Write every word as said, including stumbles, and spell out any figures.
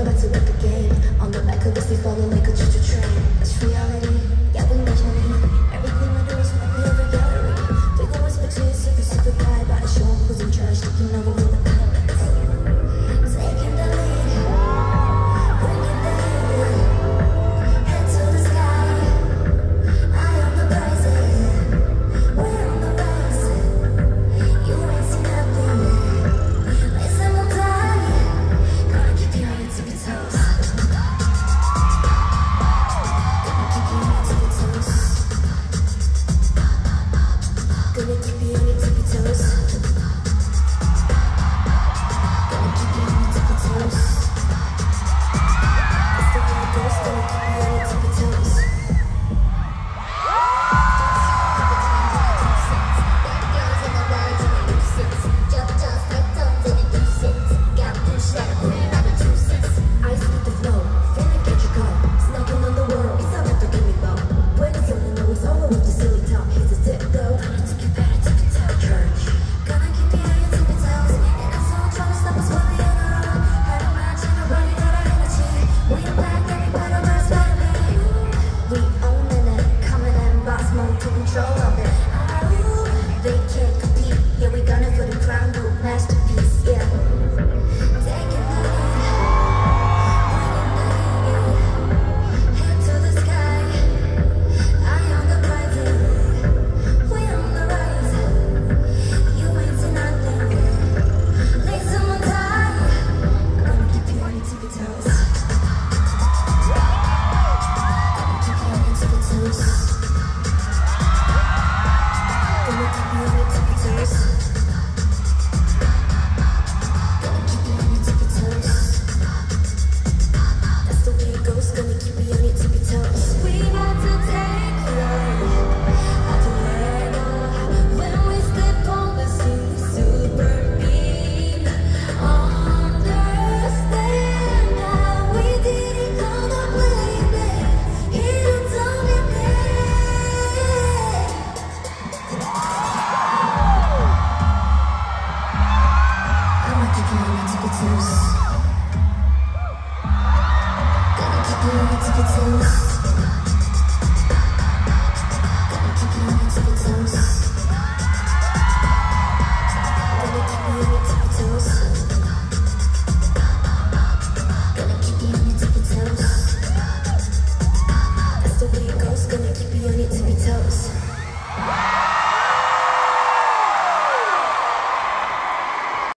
about to win the game. On the back of us, they follow like a choo-choo train. That's reality, yeah, we measuring. Everything we do is from every other gallery. They go whisper to you, super, super bad. About to show 'em who's in charge, taking over with the pilots. Taking the lead, bringing the heat. Head to the sky, eye on the prize. We're on the rise, you ain't seen nothing. Listen, we'll die, gonna keep you on your tippy toes. Gonna keep you on your tippy toes. Gonna keep you on your tippy toes. Gonna keep you on your tippy toes. That's the way it goes, gonna keep you on your tippy toes. I speak the flow, finna catch your call. Snacking on the world, it's all after give me low. When it's on, you know it's over with the silly talk. Here's a tip though, gonna take you better, tippy toe church. Gonna keep you on your tippy toes. And I'm so trying to stop us when we on the road. Had a match and nobody got our energy. We the black, every battle verse better me. We owning it, coming in, boss mode, take control of it. Ooh, they can't compete, yeah, we gunning for the crown, group masterpiece, yeah. Taking the lead, bringing the heat. Head to the sky, eye on the prize. We're on the rise, you ain't seen nothing. Listen, we'll die, gonna keep you on your tippy toes. Gonna keep you on your tippy toes. Gonna keep you on your tippy toes. Gonna keep you on your tippy toes. That's the way it goes, gonna keep you on your tippy toes. We got to take flight, have to let go. When we step on the scene, super beam. Understand how we did it, gonna blame it. Here to dominate. Gonna keep you on your tippy toes. Gonna keep you on your tippy toes.